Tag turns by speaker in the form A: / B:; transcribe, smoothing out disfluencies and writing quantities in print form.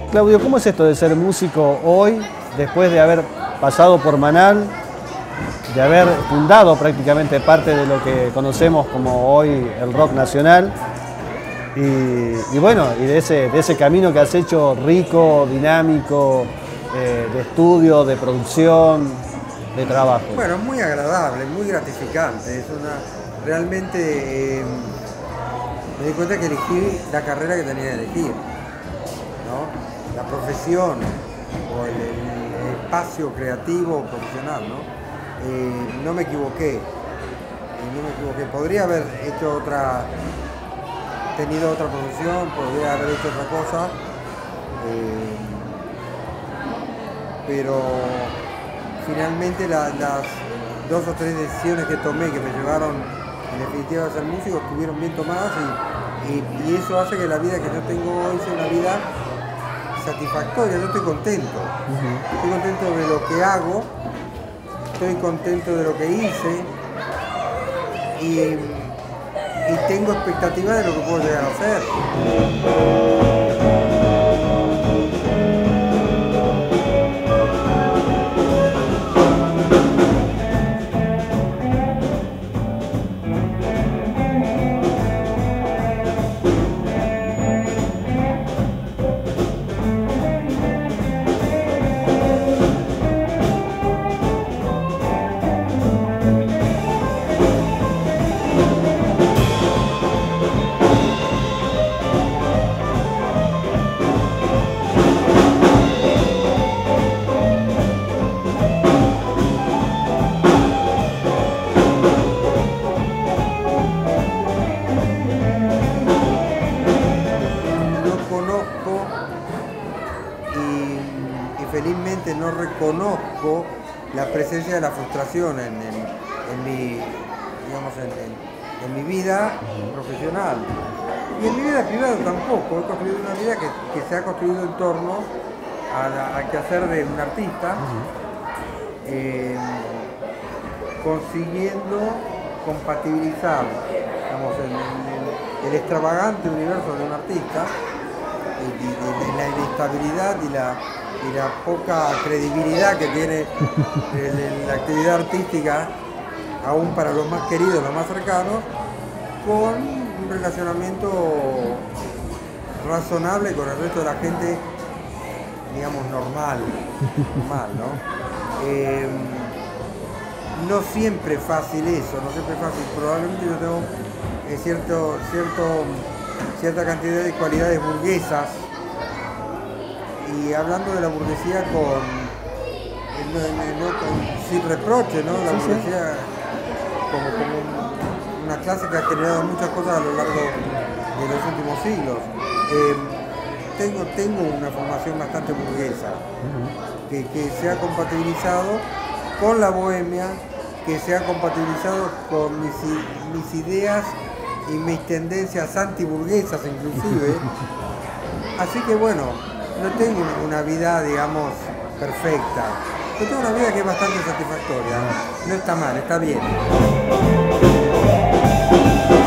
A: Claudio, ¿cómo es esto de ser músico hoy, después de haber pasado por Manal, de haber fundado prácticamente parte de lo que conocemos como hoy el rock nacional? Y bueno, y de ese camino que has hecho rico, dinámico, de estudio, de producción, de trabajo.
B: Bueno, es muy agradable, muy gratificante. Realmente me di cuenta que elegí la carrera que tenía que elegir, ¿no? La profesión o el espacio creativo o profesional, ¿no? No me equivoqué. Podría haber hecho tenido otra profesión, podría haber hecho otra cosa, pero finalmente las 2 o 3 decisiones que tomé que me llevaron en definitiva a ser músico estuvieron bien tomadas y eso hace que la vida que yo tengo hoy sea una vida satisfactoria. Yo estoy contento, estoy contento de lo que hago, estoy contento de lo que hice y tengo expectativa de lo que puedo llegar a hacer. Felizmente no reconozco la presencia de la frustración en mi vida profesional y en mi vida privada tampoco. He construido una vida que se ha construido en torno al quehacer de un artista, consiguiendo compatibilizar, digamos, el extravagante universo de un artista y la inestabilidad y la poca credibilidad que tiene la actividad artística, aún para los más queridos, los más cercanos, con un relacionamiento razonable con el resto de la gente, digamos, normal, ¿no? No siempre es fácil eso, no siempre es fácil. Probablemente yo tengo cierta cantidad de cualidades burguesas. Y hablando de la burguesía sin reproche, ¿no? La burguesía como una clase que ha generado muchas cosas a lo largo de los últimos siglos. Tengo una formación bastante burguesa, que se ha compatibilizado con la bohemia, que se ha compatibilizado con mis ideas y mis tendencias antiburguesas inclusive. Así que bueno, no tengo una vida, digamos, perfecta. Yo tengo una vida que es bastante satisfactoria. No está mal, está bien.